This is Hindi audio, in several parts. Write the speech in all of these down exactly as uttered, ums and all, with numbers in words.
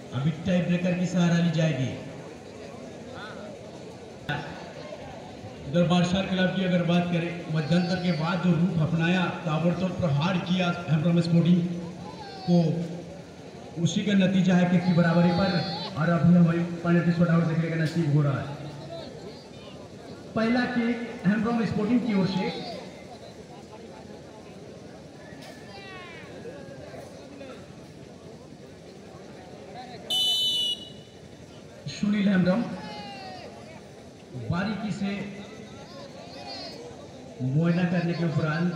अभी टाई ब्रेकर की सहारा ली जाएगी। इधर मार्शल क्लब की अगर बात करें, मध्यंतर के बाद जो रूप अपनाया, ताबड़तोड़ प्रहार किया हेम्ब्रॉम स्पोर्टिंग को, उसी का नतीजा है कि बराबरी पर, और अभी हमारी पेनल्टी शॉट आउट देखने का नसीब हो रहा है। पहला किक हेम्ब्रॉम स्पोर्टिंग की ओर से। सुनील हेम्ब्रॉम बारीकी से मुआयना करने के उपरांत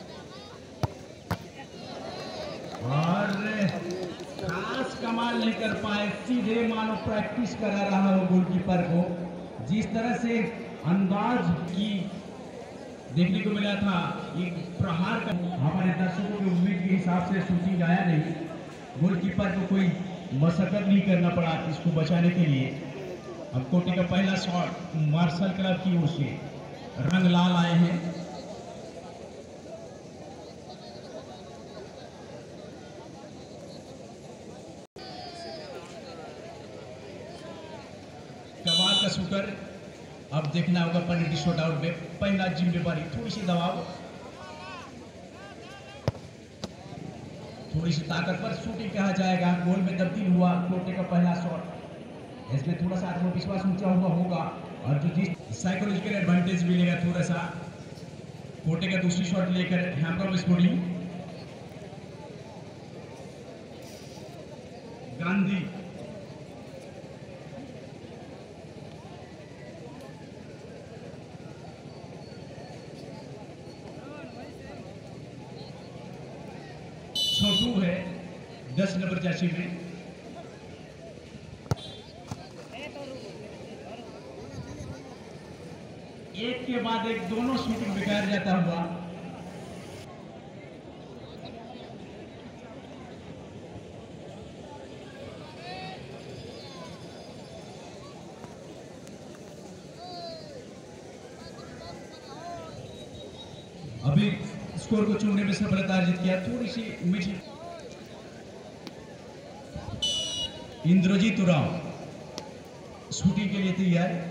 और खास कमाल नहीं कर पाए, सीधे मानो प्रैक्टिस करा रहा हो गोलकीपर को। जिस तरह से अंदाज की देखने को मिला था, एक प्रहार का हमारे दर्शकों की उम्मीद के हिसाब से शूटिंग आया नहीं। गोलकीपर को कोई मशक्कत नहीं करना पड़ा इसको बचाने के लिए। अब कोटे का पहला शॉट मार्शल क्लब की ओर से, रंग लाल आए हैं। कमाल का शूटर। अब देखना होगा पेनल्टी शॉट आउट में पहला जिम्मेवारी, थोड़ी सी दबाव, थोड़ी सी ताकत पर शूटिंग कहा जाएगा। गोल में तब्दील हुआ कोटे का पहला शॉट। इसमें थोड़ा सा आत्मविश्वास ऊंचा हुआ होगा और जो जिस साइकोलॉजिकल एडवांटेज मिलेगा थोड़ा सा कोटे का दूसरी शॉट लेकर हेम्ब्रॉम स्पोर्टिंग। गांधी छोटू है दस नंबर जर्सी में। एक के बाद एक दोनों शूटिंग बिगाड़ जाता हुआ। अभी स्कोर को चुनने में सफलता अर्जित किया, थोड़ी सी मीठी। इंद्रजीत उराव शूटिंग के लिए तैयार।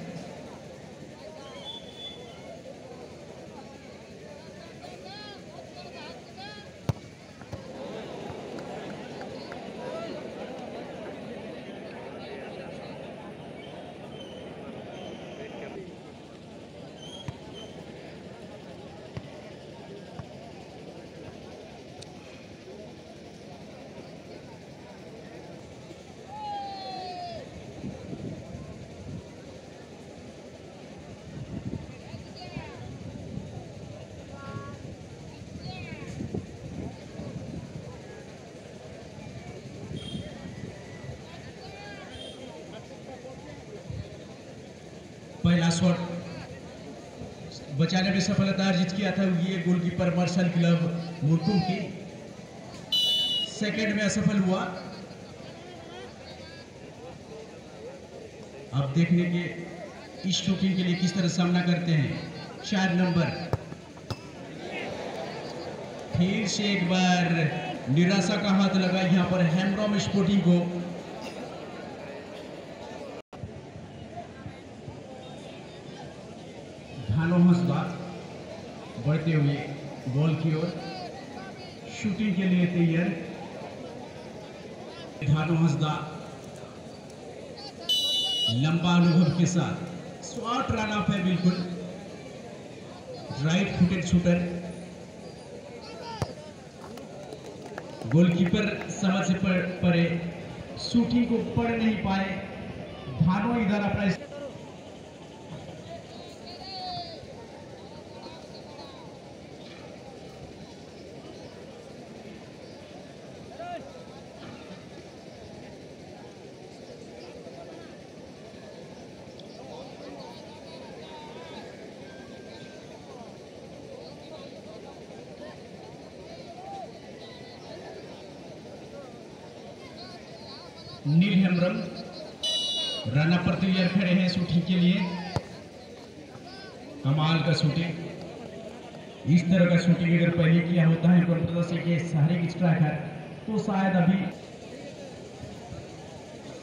पहला शॉट बचाने में सफलता अर्जित किया था ये गोलकीपर मार्शल क्लब मुरकुम की। सेकंड में असफल हुआ। अब देखने के इस शूटिंग के लिए किस तरह सामना करते हैं। चार नंबर फिर से एक बार निराशा का हाथ लगा यहां पर हेम्ब्रॉम स्पोर्टिंग को। धानो हंसदा बढ़ते हुए बॉल की ओर, शूटिंग के लिए तैयार। धानो हंसदा लंबा अनुभव के साथ शॉट रन अप है, बिल्कुल राइट फुटेड शूटर। गोलकीपर समझ से परे शूटिंग को पढ़ नहीं पाए। धानो इधर अपना नील हेम्ब्रॉम रन अप पर तैयार खड़े हैं शूटिंग के लिए। कमाल का शूटिंग। इस तरह का शूटिंग अगर पहले किया होता है कोलकाता से के सहारे की स्ट्राइकर तो शायद अभी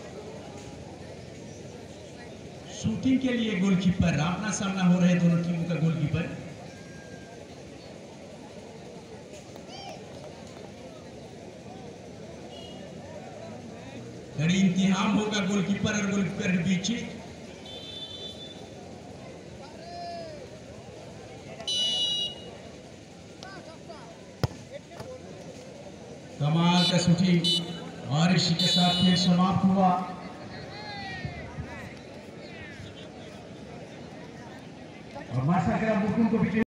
शूटिंग के लिए गोलकीपर, आमना सामना हो रहे दोनों टीमों का गोलकीपर। कड़ी इम्तिहान होगा गोलकीपर और गोलकीपर के बीच। कमाल का शूटिंग और इसी के साथ खेल समाप्त हुआ। और माशा बुकुम को